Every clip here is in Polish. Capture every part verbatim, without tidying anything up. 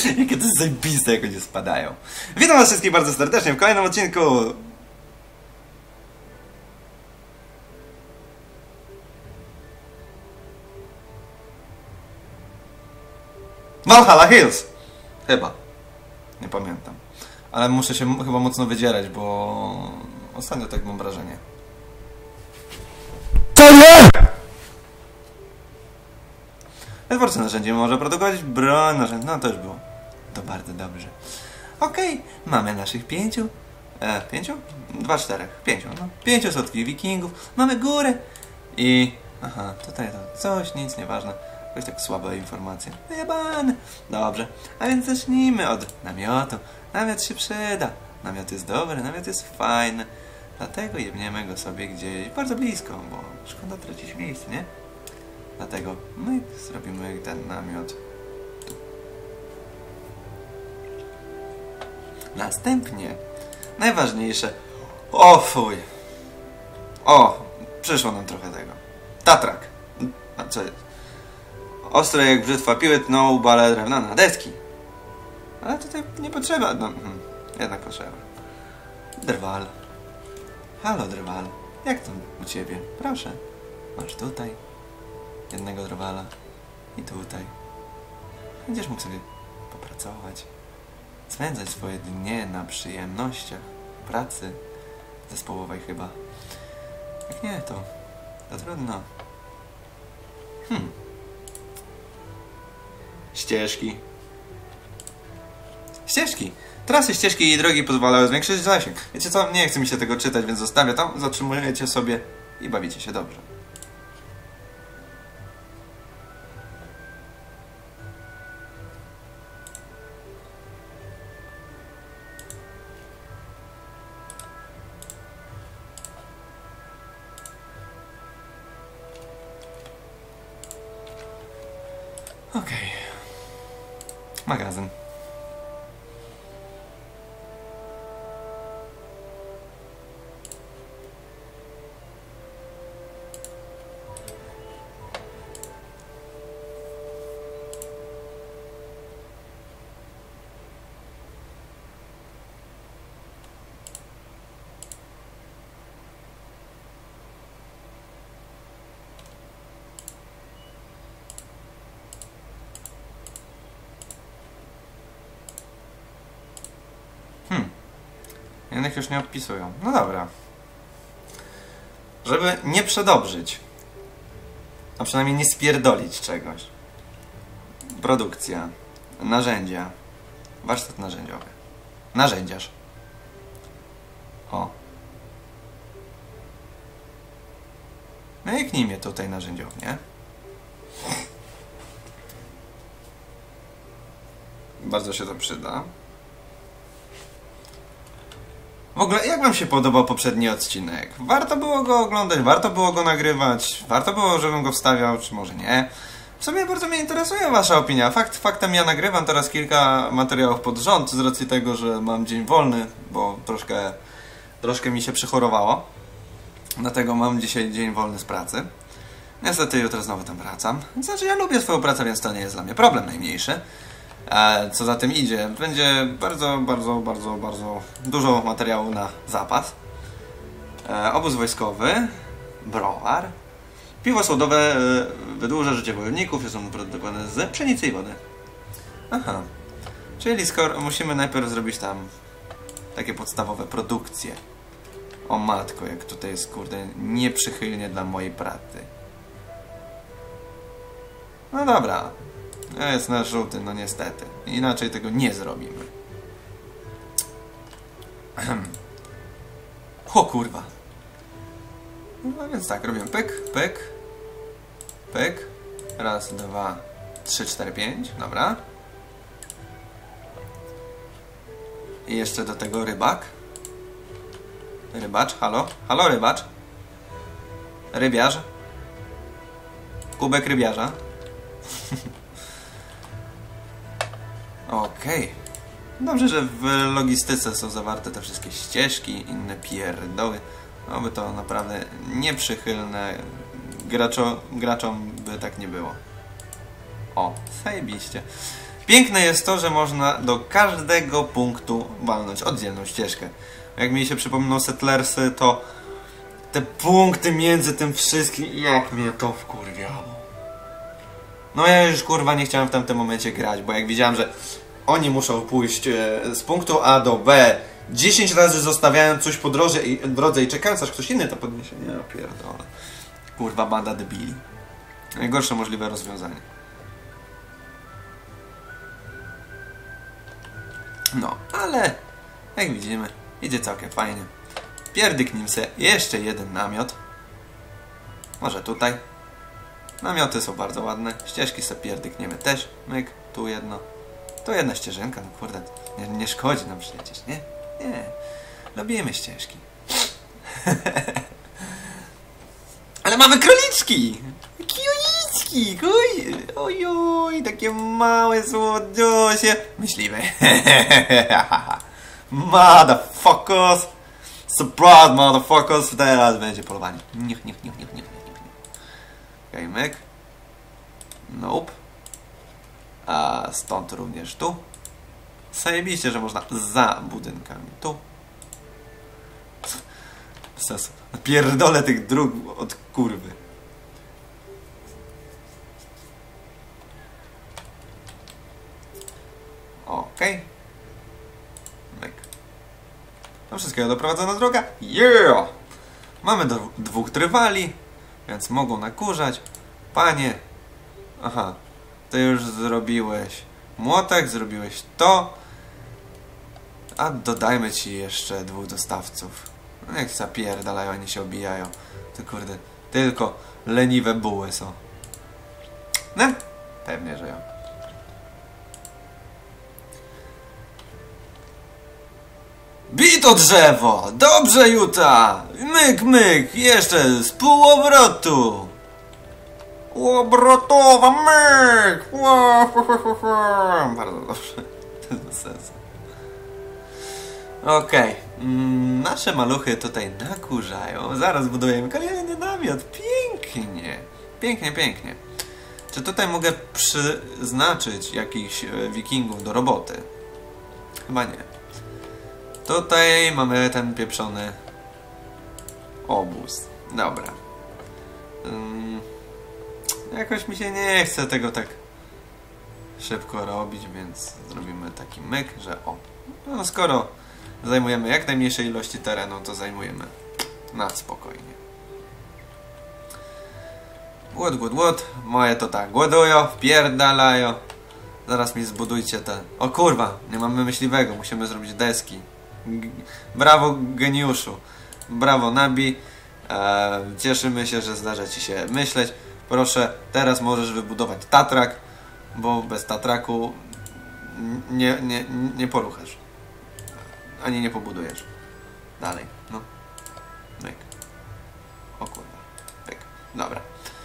Jakie to jest zajebiste, jak oni spadają. Witam was wszystkich bardzo serdecznie w kolejnym odcinku. Valhalla Hills! Chyba. Nie pamiętam. Ale muszę się chyba mocno wydzierać, bo ostatnio tak mam wrażenie. To nie! Wytwórca narzędzi może produkować broń narzędzi. No to już było. To bardzo dobrze. Okej, okay. Mamy naszych pięciu. E, pięciu? Dwa, czterech. Pięciu, no. Pięciu słodkich wikingów. Mamy górę. I... Aha, tutaj to coś, nic, nieważne. Jakoś tak słabe informacje. Jebane. Dobrze. A więc zacznijmy od namiotu. Namiot się przyda. Namiot jest dobry, namiot jest fajny. Dlatego jebniemy go sobie gdzieś bardzo blisko, bo szkoda tracić miejsce, nie? Dlatego my zrobimy ten namiot tu. Następnie najważniejsze. O fuj. O, przyszło nam trochę tego. Tatrak. A co jest? Ostre jak brzytwa piły tną bale drewniane deski. Ale tutaj nie potrzeba. No, hmm, jednak potrzeba. Drwal. Halo drwal. Jak tam u ciebie? Proszę. Masz tutaj jednego drwala i tutaj. Będziesz mógł sobie popracować. Spędzać swoje dnie na przyjemnościach pracy zespołowej chyba. Jak nie, to to trudno. Hmm. Ścieżki. Ścieżki. Trasy, ścieżki i drogi pozwalają zwiększyć zasięg. Wiecie co? Nie chce mi się tego czytać, więc zostawię to. Zatrzymujecie sobie i bawicie się dobrze. Okej. Okay. Magazyn. Jednak już nie odpisują. No dobra. Żeby nie przedobrzyć, a przynajmniej nie spierdolić czegoś. Produkcja. Narzędzia. Warsztat narzędziowy. Narzędziarz. O. Myknijmy tutaj narzędziownię. Bardzo się to przyda. W ogóle, jak wam się podobał poprzedni odcinek? Warto było go oglądać, warto było go nagrywać, warto było, żebym go wstawiał, czy może nie? W sumie bardzo mnie interesuje wasza opinia. Fakt faktem, ja nagrywam teraz kilka materiałów pod rząd z racji tego, że mam dzień wolny, bo troszkę, troszkę mi się przychorowało. Dlatego mam dzisiaj dzień wolny z pracy. Niestety jutro znowu tam wracam. Znaczy, ja lubię swoją pracę, więc to nie jest dla mnie problem najmniejszy. Co za tym idzie, będzie bardzo, bardzo, bardzo, bardzo dużo materiału na zapas. Obóz wojskowy, browar, piwo słodowe wydłuża życie wojowników, są produkowane z pszenicy i wody. Aha, czyli skoro musimy najpierw zrobić tam takie podstawowe produkcje. O matko, jak tutaj jest, kurde, nieprzychylnie dla mojej pracy. No dobra. Jest nasz żółty, no niestety. Inaczej tego nie zrobimy. O kurwa. No więc tak, robię pyk, pyk, pyk. Raz, dwa, trzy, cztery, pięć. Dobra. I jeszcze do tego rybak. Rybacz, halo? Halo rybacz? Rybiarz? Kubek rybiarza. Okej. Okay. Dobrze, że w logistyce są zawarte te wszystkie ścieżki, inne pierdoły. No by to naprawdę nieprzychylne. Graczo, graczom by tak nie było. O, zajebiście. Piękne jest to, że można do każdego punktu walnąć oddzielną ścieżkę. Jak mi się przypominą Settlersy, to te punkty między tym wszystkim, jak mnie to wkurwiało. No ja już kurwa nie chciałem w tamtym momencie grać, bo jak widziałem, że oni muszą pójść e, z punktu A do B dziesięć razy zostawiając coś po drodze i, drodze i czekając aż ktoś inny to podniesie. Nie, no pierdolę. Kurwa banda debili. Najgorsze możliwe rozwiązanie. No, ale jak widzimy, idzie całkiem fajnie. Pierdyknijmy sobie jeszcze jeden namiot. Może tutaj. Namioty są bardzo ładne. Ścieżki sobie pierdykniemy też. Myk, tu jedno. To jedna ścieżynka, no kurde. Nie, nie szkodzi nam przecież, nie? Nie. Lubimy ścieżki. Ale mamy króliczki! Króliczki! Oj, oj, takie małe słodziosie. Myśliwe. Motherfuckers! Surprise, motherfuckers! Teraz będzie polowanie. Niech, niech, niech, niech, niech, niech, niech. Okej, myk. Nope. A stąd również tu. Zajebiście, że można za budynkami. Tu. Bez sensu. Pierdolę tych dróg od kurwy. Okej. Okay. Myk. Do wszystkiego doprowadzona droga. Yeah! Mamy do, dwóch trwali, więc mogą nakurzać. Panie. Aha. Ty już zrobiłeś młotek, zrobiłeś to. A dodajmy ci jeszcze dwóch dostawców. No jak zapierdalają, oni się obijają. To kurde, tylko leniwe buły są. No, pewnie, że ja. Bito drzewo! Dobrze, Juta! Myk, myk! Jeszcze z półobrotu! Obrotowa myk! Bardzo dobrze. To jest bez sensu. Okej. Okay. Mm, nasze maluchy tutaj nakurzają. Zaraz budujemy kolejny namiot. Pięknie. Pięknie, pięknie. Czy tutaj mogę przyznaczyć jakichś wikingów do roboty? Chyba nie. Tutaj mamy ten pieprzony obóz. Dobra. Um, jakoś mi się nie chce tego tak szybko robić, więc zrobimy taki myk, że o. No skoro zajmujemy jak najmniejszej ilości terenu, to zajmujemy na spokojnie. Głód, głód, głód. Moje to tak głodują, wpierdalają. Zaraz mi zbudujcie te... O kurwa, nie mamy myśliwego, musimy zrobić deski. G Brawo geniuszu. Brawo Nabi. Eee, cieszymy się, że zdarza ci się myśleć. Proszę, teraz możesz wybudować tatrak, bo bez tatraku nie, nie, nie poruchasz. Ani nie pobudujesz. Dalej, no. Myk. O kurwa. Myk. Dobra.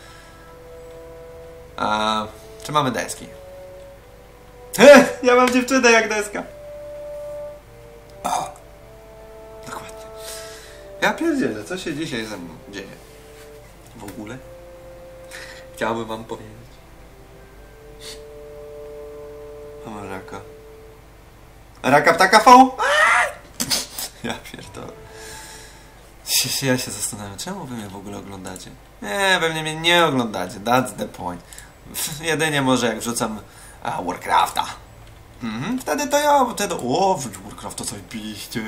A, czy mamy deski? Heh, ja mam dziewczynę jak deska. O, dokładnie. Ja pierdzielę, co się dzisiaj ze mną dzieje? W ogóle? Chciałbym wam powiedzieć. Mam raka. Raka ptaka V? Ja pierdolę. Ja się zastanawiam, czemu wy mnie w ogóle oglądacie? Nie, pewnie mnie nie oglądacie. That's the point. Jedynie może jak wrzucam a, Warcrafta. Mhm, wtedy to ja, wtedy o, wrzuć Warcrafta coś piście.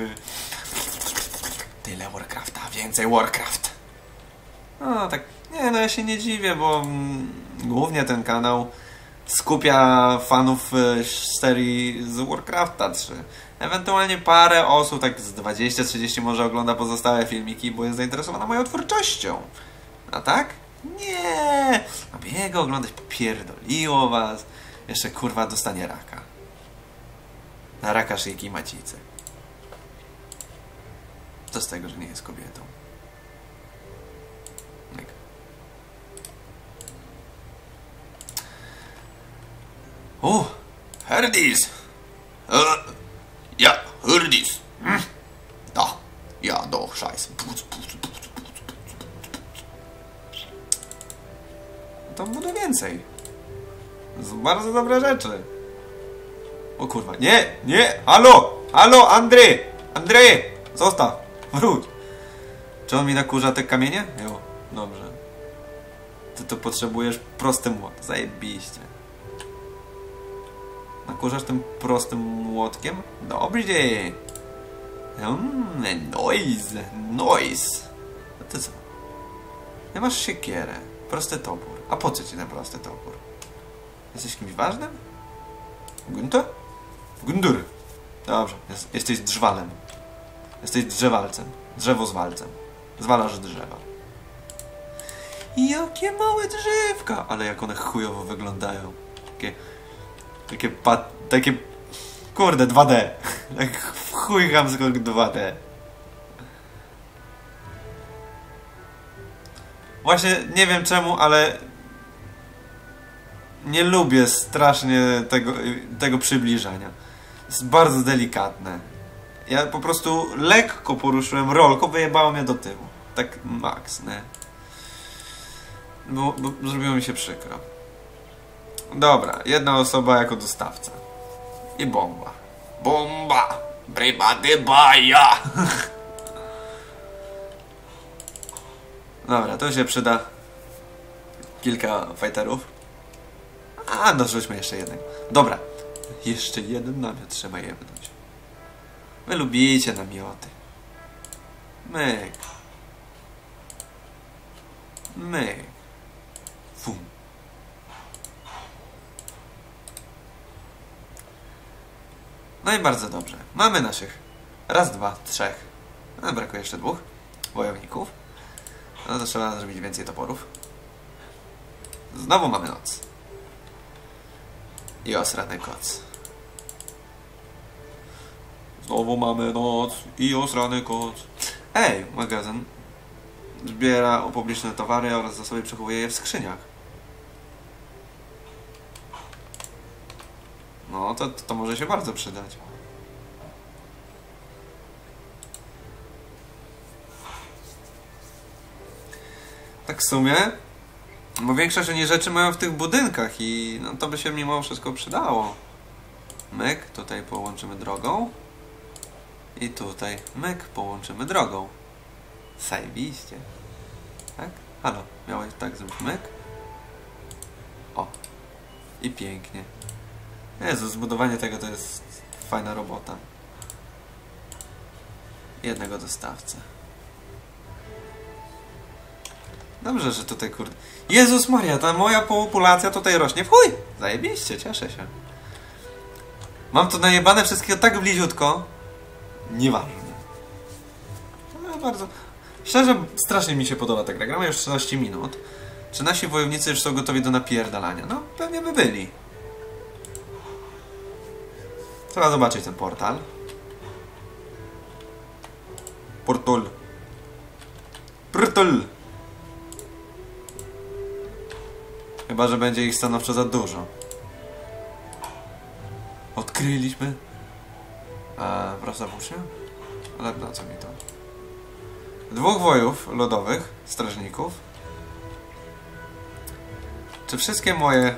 Tyle Warcrafta, więcej Warcraft. No tak, nie no ja się nie dziwię, bo mm, głównie ten kanał skupia fanów y, serii z Warcrafta trzy. Ewentualnie parę osób, tak z dwadzieścia trzydzieści może ogląda pozostałe filmiki, bo jest zainteresowana moją twórczością. A tak? Nie! A jego oglądać popierdoliło was. Jeszcze kurwa dostanie raka. Na raka szyjki i macicy. Co z tego, że nie jest kobietą? Myk. O! Herdis! Uh, ja, Herdis! Hm? Da, ja, doch, scheiße. To budę więcej. To są bardzo dobre rzeczy. O kurwa, nie, nie, halo, halo, Andrzej, Andrzej, zostaw, wróć. Czy on mi nakurza te kamienie? Jo, dobrze. Ty to potrzebujesz prosty młot, zajebiście. Nakurzasz tym prostym młotkiem? Dobrze. Mm, noise, noise. A ty co? Nie masz siekierę, prosty topór. A po co ci ten prosty topór? Jesteś kimś ważnym? Günther? Gundur. Dobrze, jest, jesteś drzwalem. Jesteś drzewalcem. Drzewozwalcem. Zwalasz drzewa. Jakie małe drzewka! Ale jak one chujowo wyglądają. Takie... Takie pat... Takie... Kurde, dwa D. Tak w chuj chamsko dwa D. Właśnie nie wiem czemu, ale... Nie lubię strasznie tego, tego przybliżania. Jest bardzo delikatne. Ja po prostu lekko poruszyłem rolką, wyjebało mnie do tyłu. Tak max, nie? Bo, bo zrobiło mi się przykro. Dobra, jedna osoba jako dostawca. I bomba. Bomba! Everybody baja! Dobra, to się przyda. Kilka fighterów. A, dorzućmy jeszcze jednego. Dobra. Jeszcze jeden namiot trzeba jebnąć. Wy lubicie namioty. Myk. Myk. Fum. No i bardzo dobrze. Mamy naszych raz, dwa, trzech. No, brakuje jeszcze dwóch wojowników. No to trzeba zrobić więcej toporów. Znowu mamy noc. I osrany koc. Znowu mamy noc i osrany koc. Ej, magazyn zbiera upublicznione towary oraz zasoby przechowuje je w skrzyniach. No, to, to może się bardzo przydać. Tak w sumie, bo większość oni rzeczy mają w tych budynkach i no, to by się mimo wszystko przydało. Myk, tutaj połączymy drogą. I tutaj myk, połączymy drogą. Zajebiście. Tak? Halo, miałeś tak zrobić myk? O. I pięknie. Jezu, zbudowanie tego to jest fajna robota. Jednego dostawcę. Dobrze, że tutaj kurde... Jezus Maria, ta moja populacja tutaj rośnie w chuj! Zajebiście, cieszę się. Mam to najebane wszystkiego tak bliziutko. Nieważne. No bardzo... Szczerze, strasznie mi się podoba ta gra. Gramy już trzynaście minut. Czy nasi wojownicy już są gotowi do napierdalania? No, pewnie by byli. Trzeba zobaczyć ten portal. Portal. Portal. Chyba że będzie ich stanowczo za dużo. Odkryliśmy. A prosta włócznia? Ale na co mi to? Dwóch wojów lodowych, strażników. Czy wszystkie moje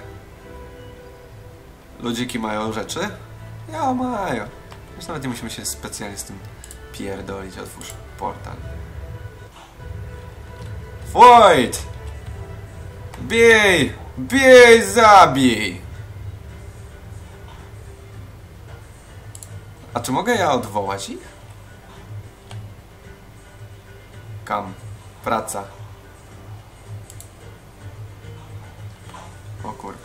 ludziki mają rzeczy? Ja, mają. Już nawet nie musimy się specjalnie z tym pierdolić. Otwórz portal. Wojt! Bij! Bij, zabij! A czy mogę ja odwołać ich? Kam. Praca. O kurwa.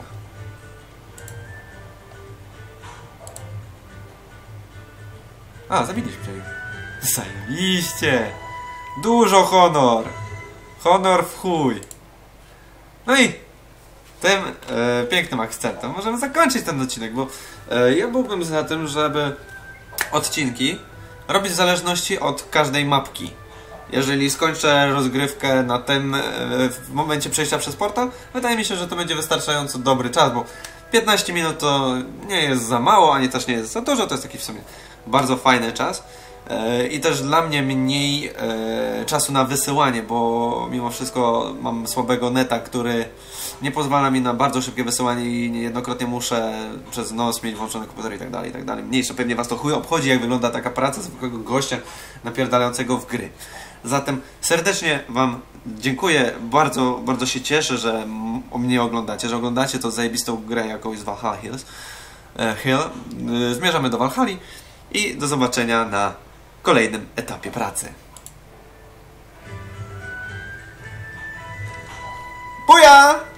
A, zabiliśmy ich. Zajebiście! Dużo honor! Honor w chuj! No i tym e, pięknym akcentem możemy zakończyć ten odcinek, bo e, ja byłbym za tym, żeby odcinki robić w zależności od każdej mapki. Jeżeli skończę rozgrywkę na tym e, w momencie przejścia przez portal, wydaje mi się, że to będzie wystarczająco dobry czas, bo piętnaście minut to nie jest za mało, ani też nie jest za dużo, to jest taki w sumie bardzo fajny czas. i też dla mnie mniej e, czasu na wysyłanie, bo mimo wszystko mam słabego neta, który nie pozwala mi na bardzo szybkie wysyłanie i niejednokrotnie muszę przez noc mieć włączony komputer i tak dalej, i tak dalej. Mniejsze, pewnie was to chuj obchodzi, jak wygląda taka praca zwykłego gościa napierdalającego w gry. Zatem serdecznie wam dziękuję, bardzo, bardzo się cieszę, że mnie oglądacie, że oglądacie tą zajebistą grę jakąś z Valhalla Hills. Hill. Zmierzamy do Valhalli i do zobaczenia na kolejnym etapie pracy. Buja!